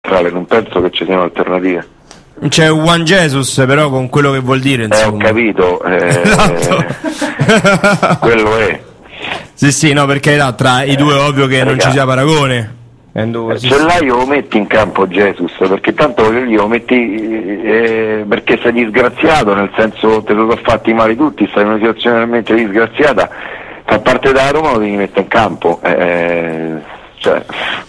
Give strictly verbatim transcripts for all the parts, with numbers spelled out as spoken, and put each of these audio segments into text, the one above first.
centrale, non penso che ci siano alternative. C'è Juan Jesus, però con quello che vuol dire, insomma. Eh, ho capito, eh, esatto. quello è. Sì, sì, no, perché là, tra i due è ovvio che Raga, non ci sia paragone. Due, sì, ce l'hai o lo metti in campo Jesus, perché tanto io lo metti eh, perché sei disgraziato, nel senso te lo sono fatti male tutti, stai in una situazione veramente disgraziata, fa parte da Roma, lo devi mettere in campo, eh, cioè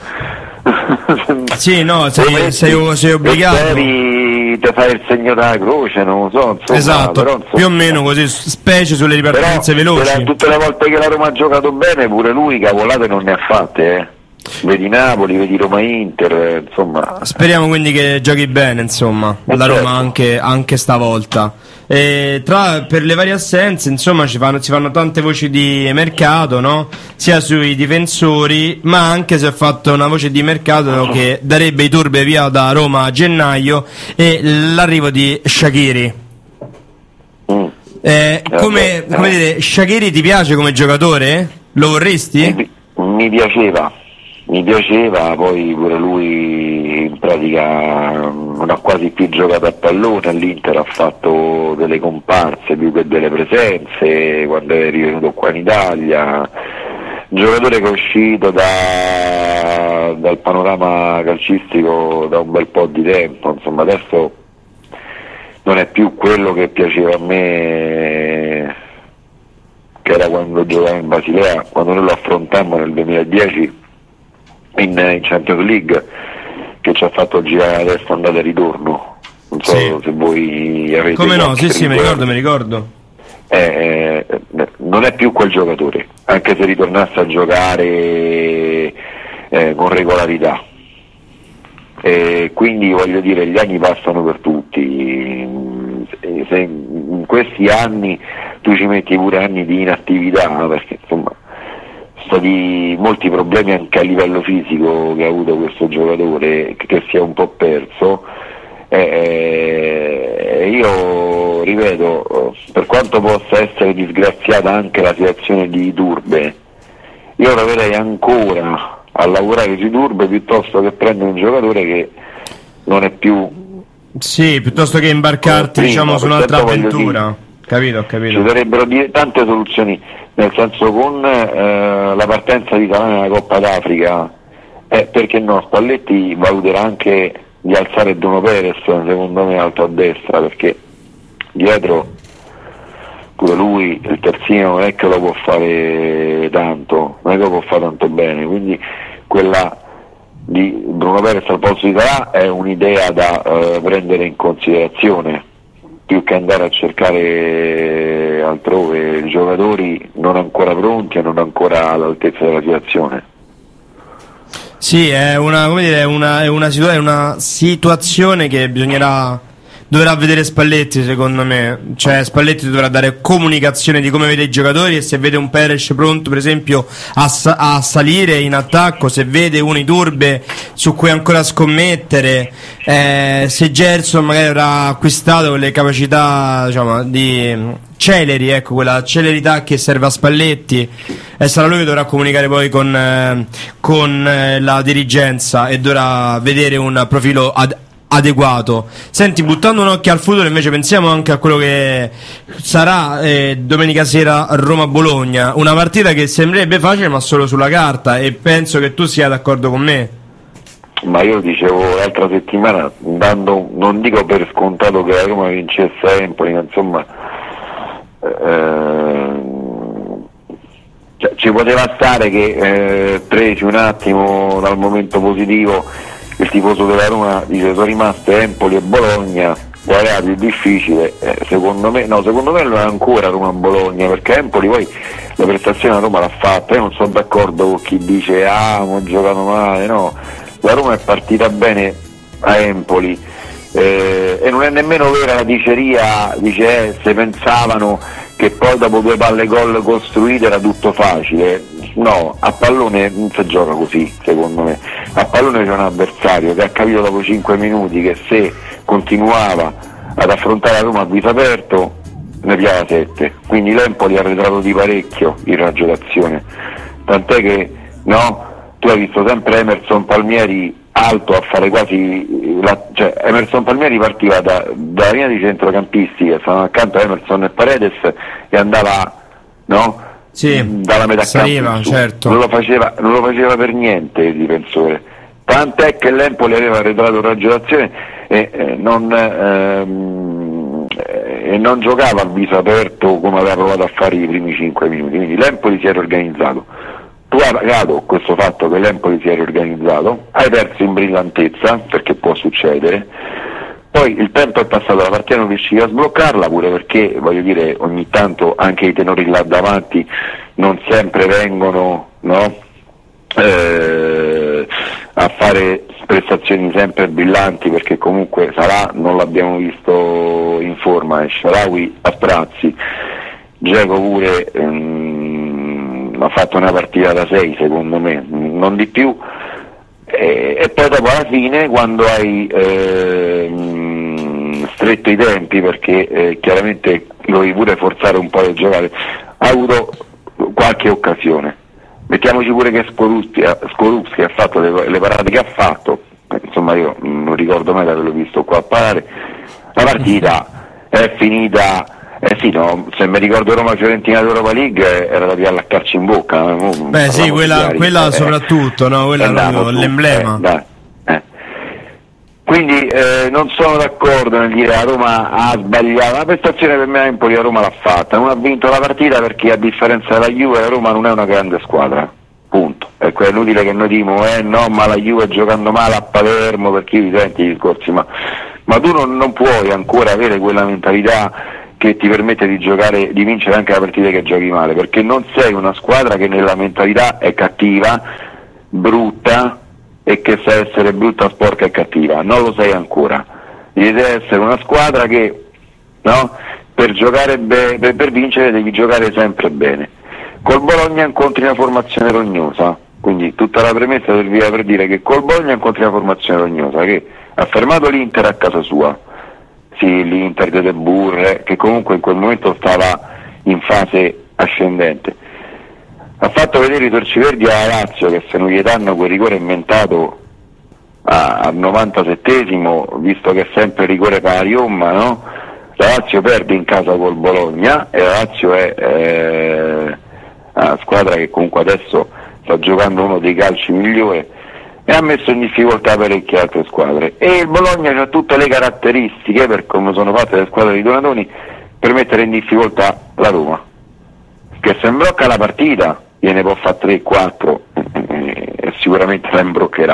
sì, no, sei, metti, sei, sei obbligato, devi te fai il segno della croce, non lo so, insomma, esatto, però, insomma, più o meno così, specie sulle ripartenze però, veloci. Tutte le volte che la Roma ha giocato bene, pure lui cavolate non ne ha fatte, eh. Vedi Napoli, vedi Roma Inter, insomma. Speriamo quindi che giochi bene, insomma, eh la certo. Roma anche, anche stavolta. E tra, per le varie assenze, insomma, ci fanno, si fanno tante voci di mercato, no? Sia sui difensori, ma anche si è fatto una voce di mercato che darebbe Iturbe via da Roma a gennaio e l'arrivo di Shaqiri. Mm. Eh, come, come dire, Shaqiri ti piace come giocatore? Lo vorresti? Mi, mi piaceva. Mi piaceva, poi pure lui in pratica non ha quasi più giocato a pallone, all'Inter ha fatto delle comparse più che delle presenze quando è rivenuto qua in Italia, un giocatore che è uscito da, dal panorama calcistico da un bel po' di tempo, insomma adesso non è più quello che piaceva a me, che era quando giocava in Basilea, quando noi lo affrontammo nel duemiladieci In, in Champions League, che ci ha fatto girare la testa andata e ritorno, non so sì. se voi avete come no, sì sì, mi ricordo, mi ricordo eh, eh, non è più quel giocatore, anche se ritornasse a giocare eh, con regolarità, e quindi voglio dire, gli anni passano per tutti, se in questi anni tu ci metti pure anni di inattività, perché insomma stati molti problemi anche a livello fisico che ha avuto questo giocatore, che si è un po' perso, eh, io ripeto, per quanto possa essere disgraziata anche la situazione di Iturbe, io lavorerei ancora a lavorare su Iturbe piuttosto che prendere un giocatore che non è più, sì, piuttosto che imbarcarti prima, diciamo su un'altra avventura. Capito, capito. Ci sarebbero tante soluzioni, nel senso con eh, la partenza di Salah nella Coppa d'Africa, eh, perché no, Spalletti valuterà anche di alzare Bruno Perez, secondo me alto a destra, perché dietro pure lui, il terzino, non è che lo può fare tanto, non è che lo può fare tanto bene, quindi quella di Bruno Perez al posto di Salah è un'idea da eh, prendere in considerazione, più che andare a cercare altrove giocatori non ancora pronti e non ancora all'altezza della situazione. Sì, è una, come dire, è una, è una, situa- è una situazione che bisognerà dovrà vedere Spalletti, secondo me. Cioè Spalletti dovrà dare comunicazione di come vede i giocatori, e se vede un Perez pronto per esempio a, sa- a salire in attacco, se vede un Iturbe su cui ancora scommettere, eh, se Gerson magari avrà acquistato quelle capacità, diciamo, di celeri, ecco, quella celerità che serve a Spalletti, e sarà lui che dovrà comunicare poi con, eh, con eh, la dirigenza, e dovrà vedere un profilo ad- adeguato. Senti, buttando un occhio al futuro invece, pensiamo anche a quello che sarà eh, domenica sera Roma-Bologna, una partita che sembrerebbe facile ma solo sulla carta, e penso che tu sia d'accordo con me. Ma io dicevo l'altra settimana, dando, non dico per scontato che la Roma vincesse Empoli, ma insomma eh, cioè, ci poteva stare che eh, presi un attimo dal momento positivo il tifoso della Roma dice sono rimaste Empoli e Bologna, qual è la più difficile? Eh, secondo me no, secondo me non è ancora Roma-Bologna, perché Empoli poi la prestazione la Roma l'ha fatta. Io non sono d'accordo con chi dice ah, hanno giocato male, no, la Roma è partita bene a Empoli, eh, e non è nemmeno vera la diceria, dice eh, se pensavano che poi dopo due palle gol costruite era tutto facile. No, a pallone non si gioca così, secondo me. A pallone c'è un avversario che ha capito dopo cinque minuti che se continuava ad affrontare la Roma a viso aperto ne piava sette, quindi l'Empoli ha arretrato di parecchio in raggio d'azione, tant'è che no, tu hai visto sempre Emerson Palmieri alto a fare quasi la, cioè Emerson Palmieri partiva da, dalla linea di centrocampisti che stavano accanto a Emerson e Paredes e andava, no? Sì, dalla metà saliva, campo, certo. non lo faceva, non lo faceva per niente il difensore, tant'è che l'Empoli aveva arretrato il raggio d'azione e eh, non ehm, e non giocava a viso aperto come aveva provato a fare i primi cinque minuti, quindi l'Empoli si era organizzato. Tu hai pagato questo fatto che l'Empoli si era organizzato, hai perso in brillantezza, perché può succedere, poi il tempo è passato, la partita non riusciva a sbloccarla, pure perché, voglio dire, ogni tanto anche i tenori là davanti non sempre vengono, no? eh, a fare prestazioni sempre brillanti, perché comunque Salah non l'abbiamo visto in forma, e Shaarawy a sprazzi, Dzeko pure ehm, ha fatto una partita da sei secondo me, non di più, e, e poi dopo alla fine quando hai ehm, stretto i tempi, perché eh, chiaramente dovevi pure forzare un po' le giocate, ha avuto qualche occasione. Mettiamoci pure che Skorupski ha fatto le, le parate che ha fatto, insomma io non ricordo mai di averlo visto qua a parare, la partita è finita, eh sì, no, se mi ricordo Roma-Fiorentina d'Europa League era da piarla a calci in bocca. Beh sì, quella, quella eh, soprattutto, no? Quella è proprio l'emblema. Eh, eh. Quindi eh, non sono d'accordo nel dire che la Roma ha sbagliato, la prestazione per me Empoli a Roma l'ha fatta, non ha vinto la partita perché a differenza della Juve la Roma non è una grande squadra, punto. Ecco, è inutile che noi diciamo eh no, ma la Juve giocando male a Palermo, perché io senti i discorsi, ma, ma tu non, non puoi ancora avere quella mentalità che ti permette di giocare, di vincere anche la partita che giochi male, perché non sei una squadra che nella mentalità è cattiva, brutta, e che sa essere brutta, sporca e cattiva, non lo sei ancora. Devi essere una squadra che, no, per giocare be- per, per vincere devi giocare sempre bene. Col Bologna incontri una formazione rognosa, quindi tutta la premessa serviva per dire che col Bologna incontri una formazione rognosa che ha fermato l'Inter a casa sua, sì, l'Inter di De Boer, che comunque in quel momento stava in fase ascendente, ha fatto vedere i torciverdi alla Lazio che se non gli danno quel rigore inventato al novantasettesimo, visto che è sempre rigore pariomma, no? La Lazio perde in casa col Bologna e la Lazio è eh, una squadra che comunque adesso sta giocando uno dei calci migliori e ha messo in difficoltà parecchie altre squadre, e il Bologna ha tutte le caratteristiche, per come sono fatte le squadre di Donadoni, per mettere in difficoltà la Roma, che se imbrocca la partita gliene può fare tre quattro e sicuramente la imbroccherà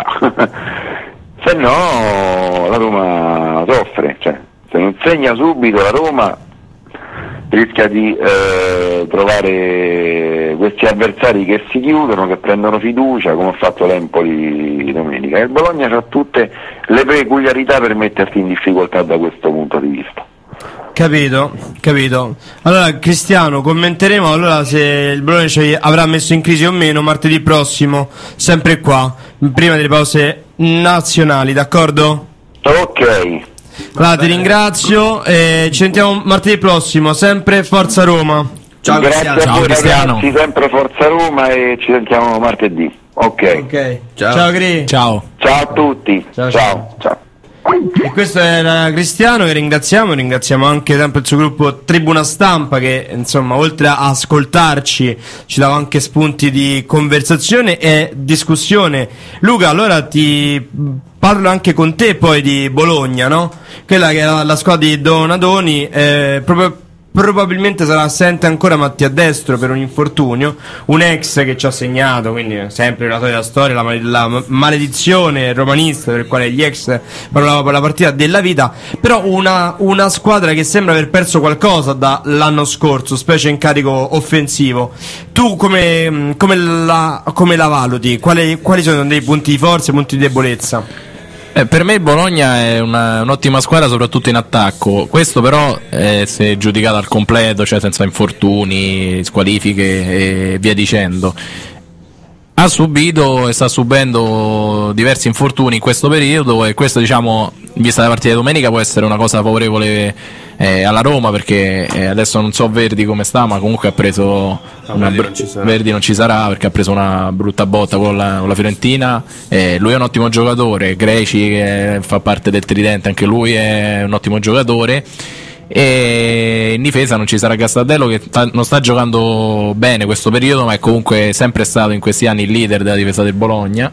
se no la Roma soffre, cioè se non segna subito la Roma rischia di eh, trovare questi avversari che si chiudono, che prendono fiducia, come ha fatto l'Empoli domenica, e il Bologna ha tutte le peculiarità per mettersi in difficoltà da questo punto di vista. Capito, capito. Allora Cristiano, commenteremo allora se il Bologna ci avrà messo in crisi o meno martedì prossimo, sempre qua, prima delle pause nazionali, d'accordo? Ok. Allora ti ringrazio e ci sentiamo martedì prossimo, sempre Forza Roma. Ciao, grazie a voi ragazzi, sempre Forza Roma, e ci sentiamo martedì. Ok. Ok. Ciao. Ciao Cri. Ciao. Ciao a tutti. Ciao, ciao. ciao. ciao. E questo era Cristiano, che ringraziamo, ringraziamo anche sempre il suo gruppo Tribuna Stampa, che insomma oltre a ascoltarci ci dava anche spunti di conversazione e discussione. Luca, allora ti parlo anche con te poi di Bologna, no? Quella che è la, la squadra di Donadoni, eh, proprio probabilmente sarà assente ancora Mattia Destro per un infortunio, un ex che ci ha segnato, quindi sempre la solita storia, la, la maledizione romanista per il quale gli ex parlavano per la partita della vita, però una, una squadra che sembra aver perso qualcosa dall'anno scorso, specie in carico offensivo. Tu come, come, la, come la valuti? Quali, quali sono dei punti di forza e punti di debolezza? Eh, per me il Bologna è una, un'ottima squadra soprattutto in attacco, questo però eh, se è giudicato al completo, cioè senza infortuni, squalifiche e via dicendo. Ha subito e sta subendo diversi infortuni in questo periodo, e questo diciamo vista la partita di domenica può essere una cosa favorevole eh, alla Roma, perché eh, adesso non so Verdi come sta, ma comunque ha preso una Verdi, br- non ci sarà. Verdi non ci sarà perché ha preso una brutta botta con la, con la Fiorentina. Eh, lui è un ottimo giocatore, Greci che fa parte del tridente, anche lui è un ottimo giocatore. E in difesa non ci sarà Castaldello, che sta, non sta giocando bene questo periodo, ma è comunque sempre stato in questi anni il leader della difesa del Bologna.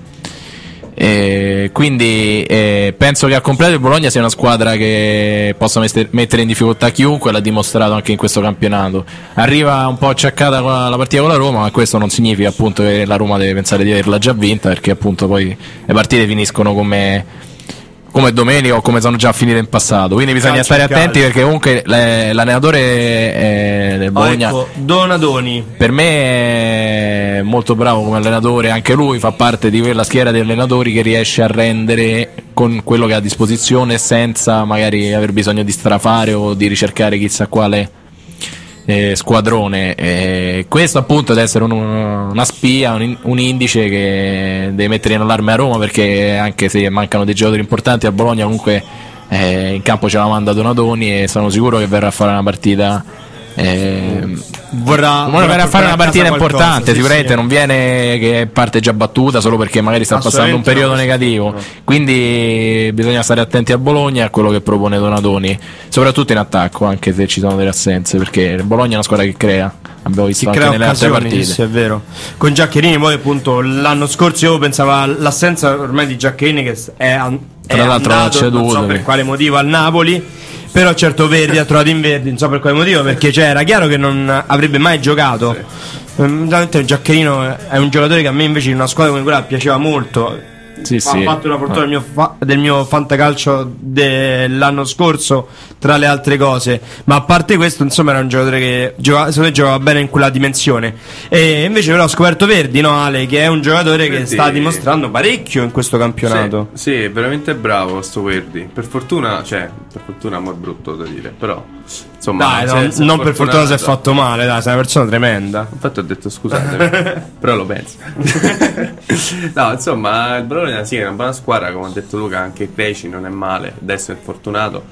E quindi eh, penso che al completo il Bologna sia una squadra che possa mester- mettere in difficoltà chiunque, l'ha dimostrato anche in questo campionato. Arriva un po' acciaccata con la partita con la Roma, ma questo non significa appunto che la Roma deve pensare di averla già vinta, perché appunto poi le partite finiscono come come domenica o come sono già finite in passato, quindi bisogna Calcio, stare calcio. attenti, perché comunque le, l'allenatore eh, del Oh, Bologna ecco, Donadoni. per me è molto bravo come allenatore, anche lui fa parte di quella schiera di allenatori che riesce a rendere con quello che ha a disposizione senza magari aver bisogno di strafare o di ricercare chissà quale eh, squadrone. Eh, questo appunto deve essere un, una spia, un, un indice che deve mettere in allarme a Roma, perché anche se mancano dei giocatori importanti a Bologna comunque eh, in campo ce la manda Donadoni e sono sicuro che verrà a fare una partita eh, Vorrà, vorrà verrà a fare una partita importante, qualcosa, sì, sicuramente sì. non viene che parte già battuta solo perché magari sta passando un Assolutamente periodo no. negativo, No. quindi bisogna stare attenti a Bologna e a quello che propone Donadoni, soprattutto in attacco, anche se ci sono delle assenze, perché il Bologna è una squadra che crea, abbiamo visto Si anche crea nelle altre occasioni, partite. sì, sì, è vero. Con Giaccherini poi appunto l'anno scorso io pensavo all'assenza ormai di Giaccherini, che è, an- è Tra l'altro andato, l'ha ceduto, non so per sì. quale motivo, al Napoli. Però certo Verdi ha trovato in Verdi, non so per quale motivo, perché cioè, era chiaro che non avrebbe mai giocato. Ehm, Veramente Giaccherino è un giocatore che a me invece in una squadra come quella piaceva molto. Sì, Ha sì. fatto una portata del mio, fa- del mio fantacalcio dell'anno scorso, tra le altre cose. Ma a parte questo, insomma, era un giocatore che giocava, secondo me giocava bene in quella dimensione. E invece però ho scoperto Verdi, no Ale, che è un giocatore che Verdi- sta dimostrando parecchio in questo campionato. Sì, sì, è veramente bravo sto Verdi. Per fortuna, cioè, per fortuna mo è brutto da dire, però insomma, Dai, si no, è- si è non per fortuna si è fortunato. fatto male, dai, sei una persona tremenda. Infatti ho detto scusate, però lo penso. No, insomma, il Bologna sì, è una buona squadra, come ha detto Luca, anche Creci non è male, adesso è fortunato.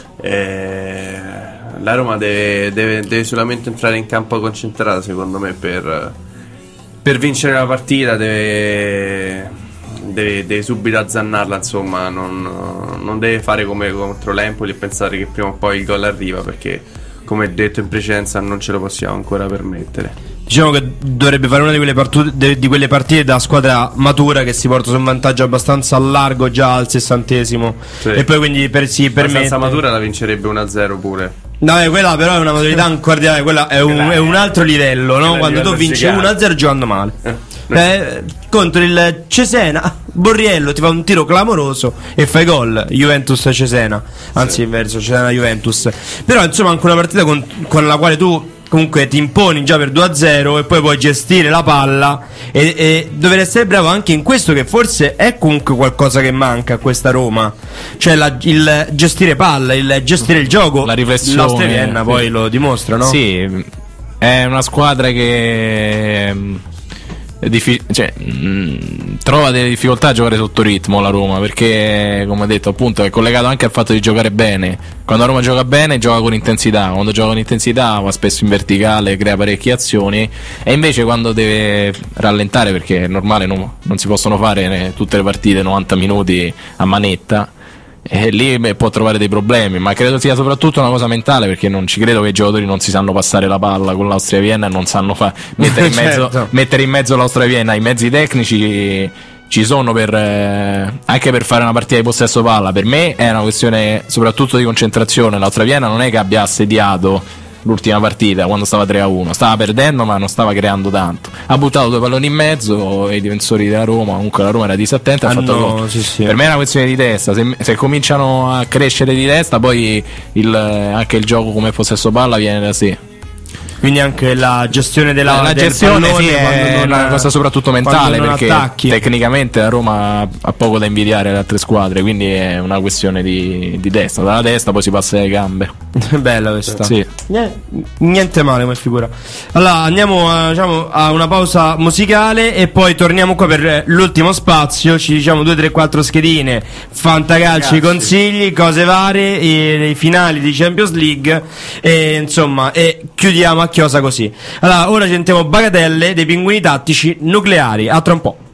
Eh, la Roma deve, deve, deve solamente entrare in campo concentrata, secondo me, per, per vincere la partita, deve, deve, deve subito azzannarla, insomma, non, non deve fare come contro l'Empoli e pensare che prima o poi il gol arriva, perché come detto in precedenza non ce lo possiamo ancora permettere. Diciamo che dovrebbe fare una di quelle, partu- de- di quelle partite da squadra matura che si porta su un vantaggio abbastanza largo già al sessantesimo. Sì. E poi quindi per, si permette. Abbastanza matura la vincerebbe uno a zero pure. No, eh, quella però è una maturità ancora di- quella è un, è un altro livello, no? Quella è Quando tu livello vinci gigante. uno a zero giocando male. Eh, contro il Cesena, Borriello ti fa un tiro clamoroso e fai gol. Juventus-Cesena, anzi inverso, Cesena-Juventus. Però insomma anche una partita con, con la quale tu comunque ti imponi già per due a zero e poi puoi gestire la palla e, e dover essere bravo anche in questo, che forse è comunque qualcosa che manca a questa Roma, cioè la- il gestire palla, il gestire il gioco. La riflessione, L'Austria Vienna sì. poi lo dimostra, no? Sì, è una squadra che ehm, è diffi- cioè, mh, trova delle difficoltà a giocare sotto ritmo la Roma, perché come ho detto appunto è collegato anche al fatto di giocare bene. Quando la Roma gioca bene gioca con intensità, quando gioca con intensità va spesso in verticale, crea parecchie azioni, e invece quando deve rallentare, perché è normale, no? Non si possono fare eh, tutte le partite novanta minuti a manetta, e lì beh, può trovare dei problemi, ma credo sia soprattutto una cosa mentale, perché non ci credo che i giocatori non si sanno passare la palla con l'Austria Vienna e non sanno fa- mettere, in mezzo, Certo. mettere in mezzo l'Austria Vienna. I mezzi tecnici ci sono per, eh, anche per fare una partita di possesso palla. Per me è una questione soprattutto di concentrazione. L'Austria Vienna non è che abbia assediato l'ultima partita quando stava tre a uno, stava perdendo ma non stava creando tanto, ha buttato due palloni in mezzo e i difensori della Roma, comunque la Roma era disattenta, ha Ah, fatto no, gol. sì, sì. Per me è una questione di testa, se, se cominciano a crescere di testa poi il, anche il gioco come possesso palla viene da sé. quindi anche la gestione della la, la del gestione pallone, sì, è non, una cosa soprattutto mentale, perché attacchi. tecnicamente la Roma ha poco da invidiare alle altre squadre, quindi è una questione di, di testa, dalla testa poi si passa alle gambe. Bella questa, sì. Niente male come figura. Allora andiamo a, diciamo, a una pausa musicale e poi torniamo qua per l'ultimo spazio. Ci diciamo due, tre, quattro schedine, fantacalci, consigli, cose varie, i, i finali di Champions League e insomma, e chiudiamo a chiosa così. Allora ora sentiamo Bagatelle dei Pinguini Tattici Nucleari. A tra un po'.